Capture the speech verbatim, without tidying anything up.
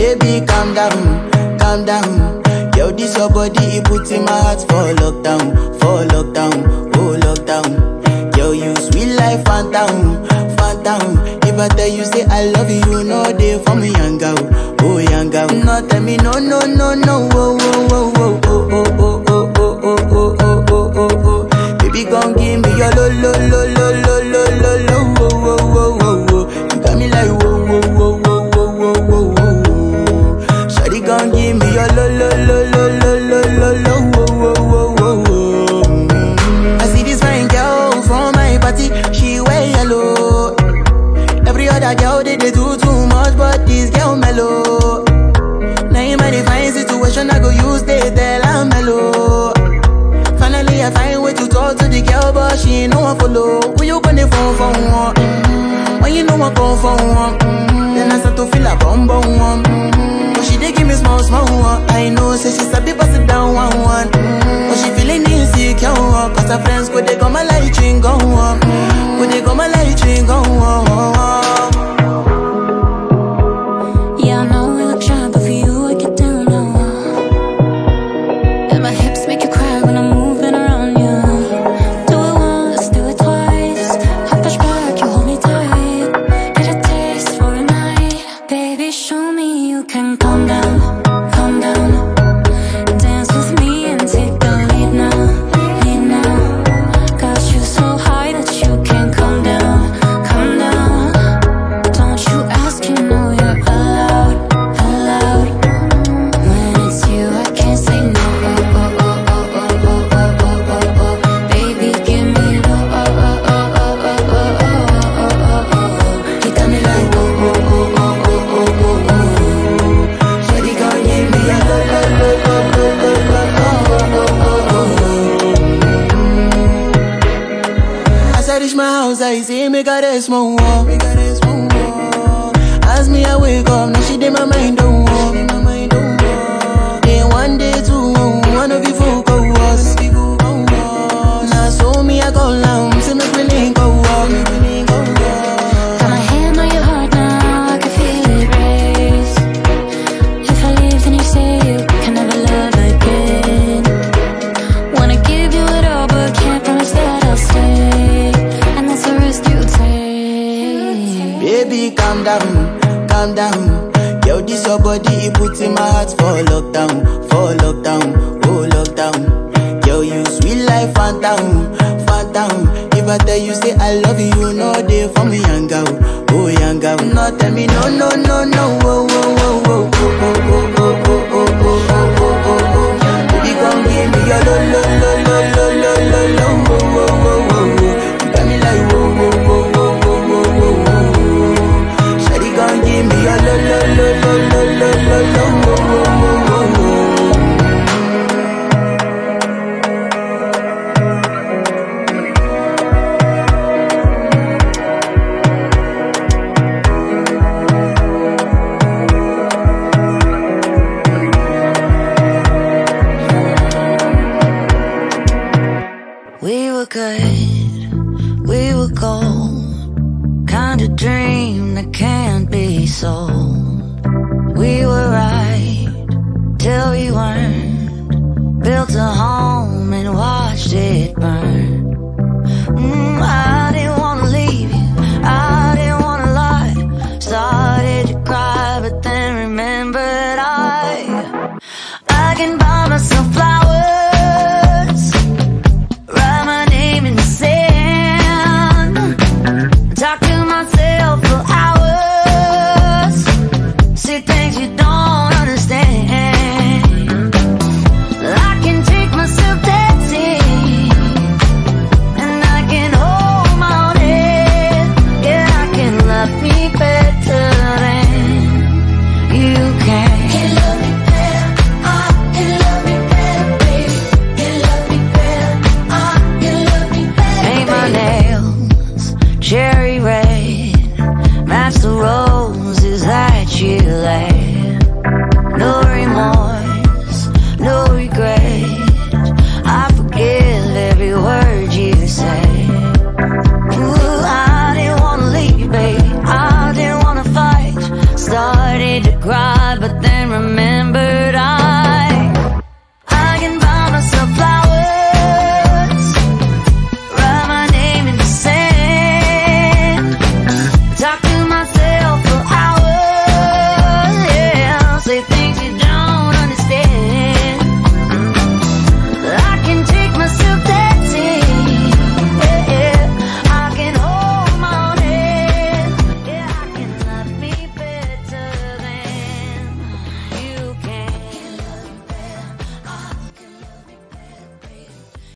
Baby, calm down, calm down. Yo, this your body, it puts in my heart for lockdown, for lockdown, oh lockdown. Yo, you sweet life, phantom, phantom. If I tell you say I love you, you know they for me, young girl, oh young girl. No, tell me no, no, no, no, oh, oh, oh, oh, oh, oh, oh, oh, oh, oh, oh, oh, oh, oh. Baby, gon' give me your lo, lo, lo, lo, lo, lo, lo, lo, oh, oh, oh, oh, oh. You got me like whoa, whoa, whoa, whoa, whoa, whoa, whoa, whoa. Shawty gon' give me your lo, lo, lo, lo, lo, lo, lo, lo, oh, oh, oh, oh, oh. I see this fine girl from my party, she wear yellow. Every other girl they, they do too much, but this girl mellow. Now in my divine situation, I go use they tell I'm mellow. Finally I find way to talk to the girl, but she ain't no one follow. Who you gonna phone for one? Mm-hmm. When you know I come for one, mm-hmm. Then I start to feel a bum bum one. Mm-hmm. But she dey give me small small one. I know say she sabi pass it down one one. Mm-hmm. But she feeling insecure, cause her friends go they go my light ring go on. Go they go my light ring go on. Yeah, I know we look shy, but for you I get down low. And my hips make you cry when I'm moving around you. Do it once, do it twice. I push back, you hold me tight. Get a taste for a night. Baby, show me you can calm down, calm down. Dance with me and take the lead now, lead now. Got you so high that you can't calm down, calm down. Don't you ask, you know you're allowed, allowed. When it's you, I can't say no. Oh, oh, oh, oh, oh, oh, oh, oh, oh, oh. Baby, give me the oh, oh, oh, oh, oh, oh, oh, oh, oh, oh. You got me like oh, oh, oh, oh, oh, oh, oh, oh. Shawty gon' give me a lo, lo, lo, lo, lo, lo, lo, oh, oh, oh, oh. As I reach my house, I see me got a small wall. Me got a small wall. As me I wake up, now she did my mind don't walk. Then one day two, one of you folk go was. Now so me I go down, see me feeling go walk. Got my hand on your heart now, I can feel it race. If I leave, then you say you can never love again. Wanna give you it all, but can't promise that I'll stay. And that's the risk you take. Baby, calm down, calm down. Yo, this your body, it puts in my heart for lockdown, for lockdown, oh lockdown. Yo, you sweet life, phantom, phantom. If I tell you say I love you, you know they for me, young girl, oh young girl. No, tell me no, no, no, no, oh, oh, oh, oh, oh, oh, oh, oh, oh, oh, oh, oh, oh, oh. Baby, come give me your lo, lo, lo, lo, lo, lo, lo, lo, oh, oh, oh, oh, oh. You got me like whoa, whoa, whoa, whoa, whoa, whoa, whoa, whoa. Shawty gon' give me your lo, lo, lo, lo, lo, lo, lo, lo, oh, oh, oh, oh, oh. We were good, we were gold. Kind of dream that can't be sold. We were right till we weren't. Built a home and watched it burn. mm, I didn't wanna leave you, I didn't wanna lie. Started to cry, but then remembered I I can buy myself flowers, write my name in the sand, talk to myself for hours, say things you don't understand. I can take myself dancing, and I can hold my own head. Yeah, I can love me better than you can. Can love me better, I can love me better, baby. Can love me better, I can love me better. Paint my nails cherry red, match the roses that you laid. No remorse,